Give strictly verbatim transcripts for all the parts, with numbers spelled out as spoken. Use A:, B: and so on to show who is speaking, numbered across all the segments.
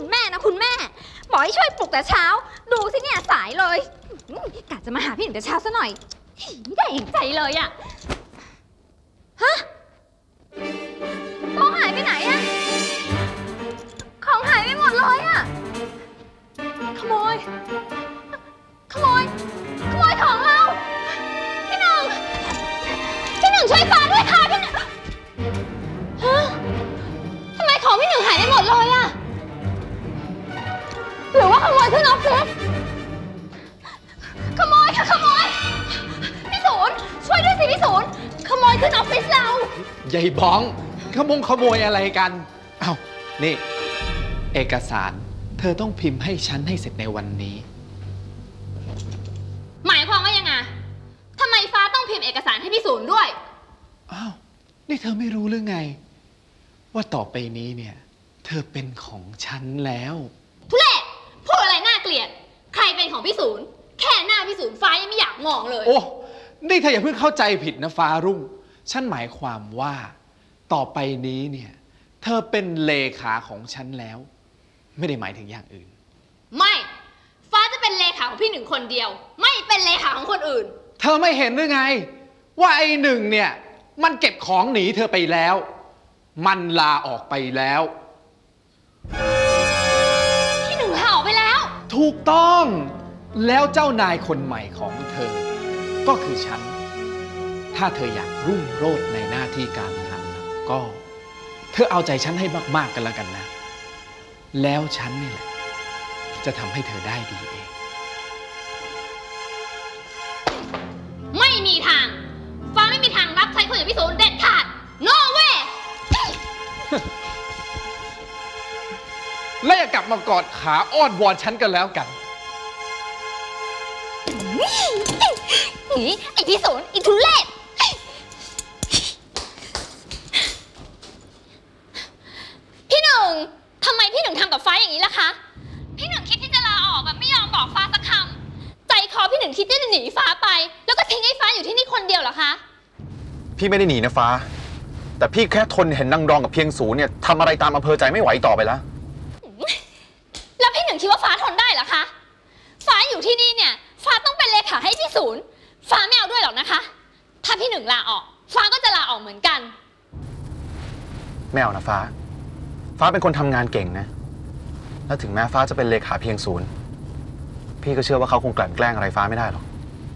A: คุณแม่นะคุณแม่บอกให้ช่วยปลุกแต่เช้าดูสิเนี่ยสายเลยกะจะมาหาพี่หนึ่งแต่เช้าซะหน่อยไม่ได้เห็นใจเลยอะฮะของหายไปไหนอะของหายไปหมดเลยอะขโมยขโมยขโมยของเราพี่หนึ่งพี่หนึ่งช่วยฟ้าด้วยค่ะพี่หนึ่งฮะทำไมของพี่หนึ่งหายไปหมดเลยอะหรือว่าขโมยขึ้นออฟฟิศขโมยค่ะขโมยพี่ศูนย์ช่วยด้วยสิพี่ศูนย์ขโมยขึ้นออฟฟิศเรา
B: ยายบ้องขโมงขโมยอะไรกันอ้าวนี่เอกสารเธอต้องพิมพ์ให้ฉันให้เสร็จในวันนี้
A: หมายความว่ายังไงทำไมฟ้าต้องพิมพ์เอกสารให้พี่ศูนย์ด้วย
B: อ้าวนี่เธอไม่รู้หรือไงว่าต่อไปนี้เนี่ยเธอเป็นของฉันแล้ว
A: ทุเรศพูดอะไรน่าเกลียดใครเป็นของพี่ศูนย์แค่หน้าพี่ศูนย์ฟ้ายังไม่อยากมองเลย
B: โอ้นี่เธออย่าเพิ่งเข้าใจผิดนะฟ้ารุ่งฉันหมายความว่าต่อไปนี้เนี่ยเธอเป็นเลขาของฉันแล้วไม่ได้หมายถึงอย่างอื่น
A: ไม่ฟ้าจะเป็นเลขาของพี่หนึ่งคนเดียวไม่เป็นเลขาของคนอื่น
B: เธอไม่เห็นหรือไงว่าไอ้หนึ่งเนี่ยมันเก็บของหนีเธอไปแล้วมันลาออกไปแล้ว
A: พี่หนึ่งลาออกไปแล้ว
B: ถูกต้องแล้วเจ้านายคนใหม่ของเธอก็คือฉันถ้าเธออยากรุ่งโรจน์ในหน้าที่การงานก็เธอเอาใจฉันให้มากๆกันแล้วกันนะแล้วฉันนี่แหละจะทำให้เธอได้ดีเอง
A: ไม่มีทางฟ้าไม่มีทางรับใช้คนอย่างพี่ศูนย์เด็ดขาด no way
B: และอย่ากลับมากอดขาอ้อนวอนฉันกันแล้วกัน
A: ไอ้พี่ศูนย์ไอ้ทุเรศพี่หนึ่งทำไมพี่หนึ่งทำกับฟ้าอย่างนี้ล่ะคะพี่หนึ่งคิดที่จะลาออกแบบไม่ยอมบอกฟ้าสักคำใจคอพี่หนึ่งคิดที่จะหนีฟ้าไปแล้วก็ทิ้งให้ฟ้าอยู่ที่นี่คนเดียวเหรอคะ
C: พี่ไม่ได้หนีนะฟ้าแต่พี่แค่ทนเห็นนางรองกับเพียงสูเนี่ยทำอะไรตามอำเภอใจไม่ไหวต่อไปแล้ว
A: แล้วพี่หนึ่งคิดว่าฟ้าทนได้เหรอคะฟ้าอยู่ที่นี่เนี่ยฟ้าต้องเป็นเลขาให้พี่ศูนย์ฟ้าไม่เอาด้วยหรอกนะคะถ้าพี่หนึ่งลาออกฟ้าก็จะลาออกเหมือนกัน
C: ไม่เอานะฟ้าฟ้าเป็นคนทำงานเก่งนะแล้วถึงแม้ฟ้าจะเป็นเลขาเพียงศูนย์พี่ก็เชื่อว่าเขาคงกลั่นแกล้งอะไรฟ้าไม่ได้หรอก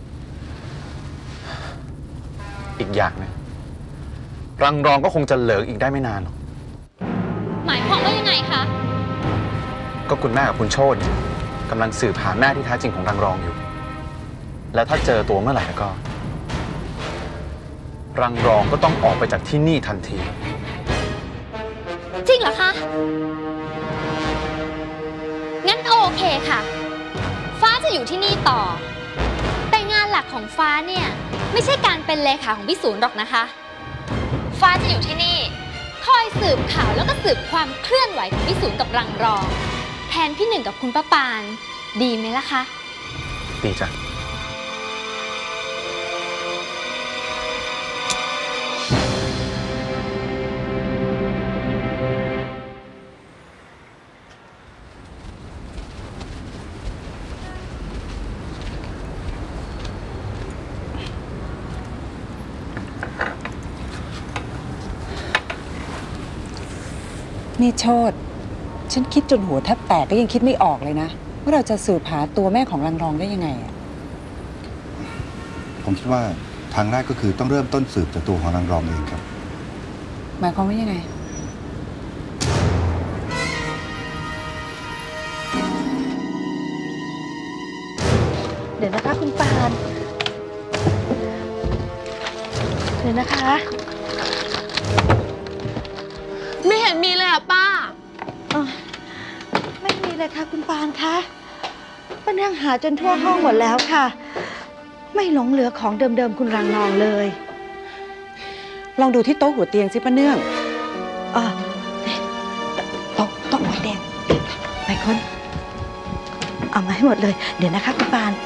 C: อีกอย่างนะรังรองก็คงจะเหลืออีกได้ไม่นานหรอก
A: หมายความว่ายังไงคะ
C: ก็คุณแม่กับคุณโชติกำลังสืบหาแม่ที่แท้จริงของรังรองอยู่และถ้าเจอตัวเมื่อไหร่แล้วก็รังรองก็ต้องออกไปจากที่นี่ทันที
A: จริงเหรอคะงั้นโอเคค่ะฟ้าจะอยู่ที่นี่ต่อแต่งานหลักของฟ้าเนี่ยไม่ใช่การเป็นเลขาของพี่ศูนย์หรอกนะคะฟ้าจะอยู่ที่นี่คอยสืบข่าวแล้วก็สืบความเคลื่อนไหวของพี่ศูนย์กับรังรองแทนพี่หนึ่งกับคุณป้าปานดีไหมล่ะคะ
C: ดีจ้ะ
D: นี่โชติฉันคิดจนหัวแทบแตกก็ยังคิดไม่ออกเลยนะว่าเราจะสืบหาตัวแม่ของรังรองได้ยังไงอ่ะ
E: ผมคิดว่าทางแรกก็คือต้องเริ่มต้นสืบจากตัวของรังรองเองครับ
D: หมายความว่ายังไง
F: เดี๋ยวนะคะคุณปานเดี๋ยวนะคะไม่เห็นมีเลยอ่ะป้าไม่มีเลยค่ะคุณปานคะป้าเนื่องหาจนทั่วห้องหมดแล้วค่ะไม่หลงเหลือของเดิมๆคุณรังนองเลย
D: ลองดูที่โต๊ะหัวเตียงสิป้าเนื่อง
F: อ๋อโต๊ะโต๊ะหัวเตียงไปคนเอามาให้หมดเลยเดี๋ยวนะคะคุณปาน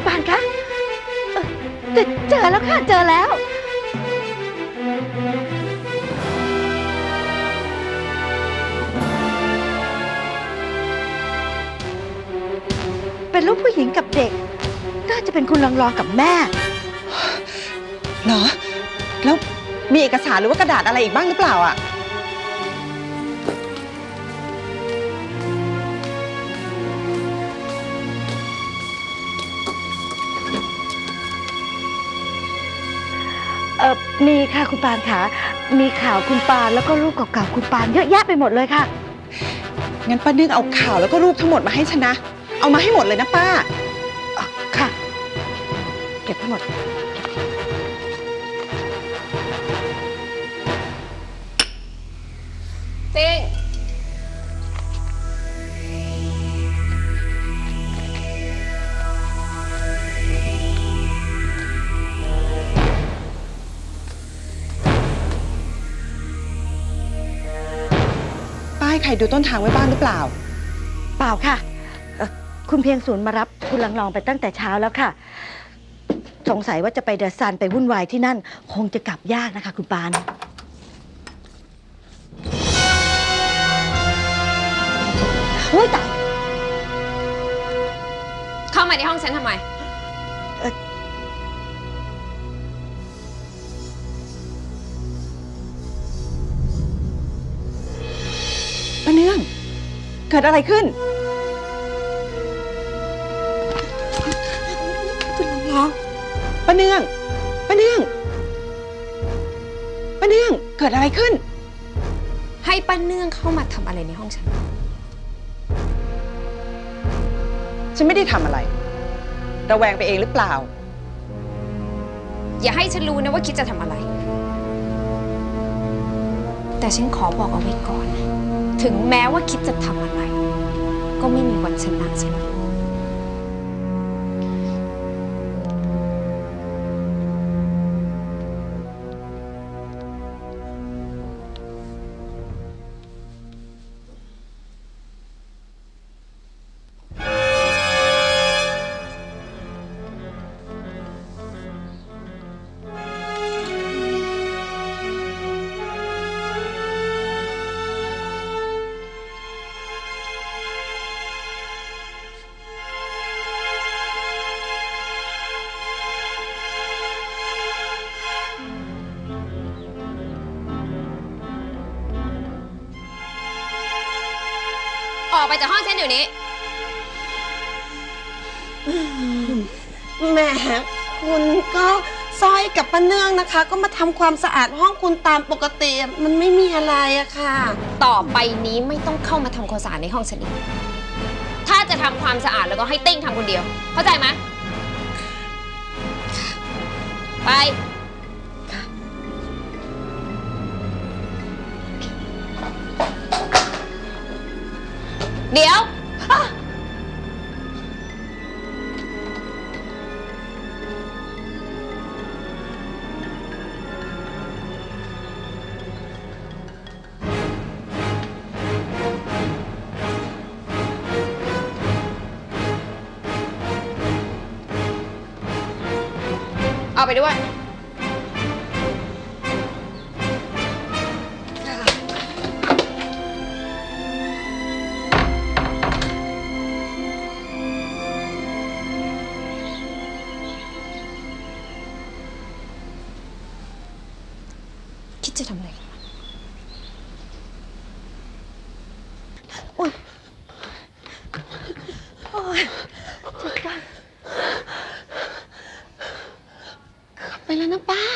F: ปานคะเอ่อเจอแล้วค่ะเจอแล้วเป็นลูกผู้หญิงกับเด็กน่าจะเป็นคุณลองรองกับแม่
D: เหรอแล้วมีเอกสารหรือว่ากระดาษอะไรอีกบ้างหรือเปล่าอ่ะ
F: เออมีค่ะคุณปานค่ะมีข่าวคุณปานแล้วก็รูปเก่าๆคุณปานเยอะแยะไปหมดเลยค่ะ
D: งั้นป้าเนื่องเอาข่าวแล้วก็รูปทั้งหมดมาให้ฉันนะเอามาให้หมดเลยนะป้า
F: อ๋อค่ะ เก็บให้หมด
A: จริง
D: ป้าให้ใครดูต้นทางไว้บ้างหรือเปล่า
F: เปล่าค่ะเอ่อคุณเพียงศูนย์มารับคุณลังลองไปตั้งแต่เช้าแล้วค่ะสงสัยว่าจะไปเดอะซันไปวุ่นวายที่นั่นคงจะกลับยากนะคะคุณปานโอ้ยตาย
A: เข้ามาในห้องฉันทำไม
D: ป้าเนื่องเกิดอะไรขึ้นคุณลังลองป้าเนื่องป้าเนื่องป้าเนื่องเกิดอะไรขึ้น
A: ให้ป้าเนื่องเข้ามาทำอะไรในห้องฉัน
D: ฉันไม่ได้ทำอะไรระแวงไปเองหรือเปล่า
A: อย่าให้ฉันรู้นะว่าคิดจะทำอะไรแต่ฉันขอบอกเอาไว้ก่อนถึงแม้ว่าคิดจะทำอะไรก็ไม่มีวันชนะฉันออกไปจากห้องฉันเดี๋ยวนี้
G: แหมคุณก็สร้อยกับป้าเนื่องนะคะก็มาทำความสะอาดห้องคุณตามปกติมันไม่มีอะไรอะค่ะ
A: ต่อไปนี้ไม่ต้องเข้ามาทำความสะอาดในห้องฉันอีกถ้าจะทำความสะอาดแล้วก็ให้ติ้งทำคนเดียวเข้าใจไหมไปเดี๋ยวเอาไปด้วยคิดจะทำอะไรกัน
F: โอ๊ยโอ๊ยจัดการ
G: ไปแล้วนะป้า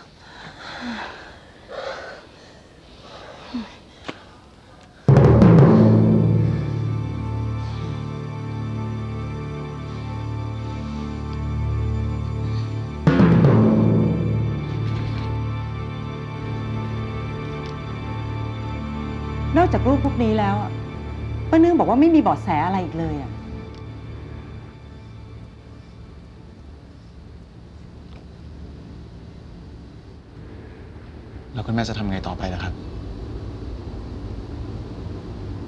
D: นอกจากรูปพวกนี้แล้วป้าเนื่องบอกว่าไม่มีเบาะแสอะไรอีกเลยอ่ะ
C: แล้วคุณแม่จะทำไงต่อไปล่ะครับ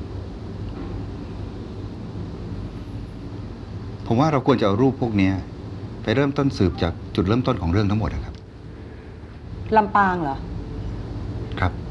E: ผมว่าเราควรจะเอารูปพวกนี้ไปเริ่มต้นสืบจากจุดเริ่มต้นของเรื่องทั้งหมดนะครับ
D: ลำปางเหรอ
E: ครับ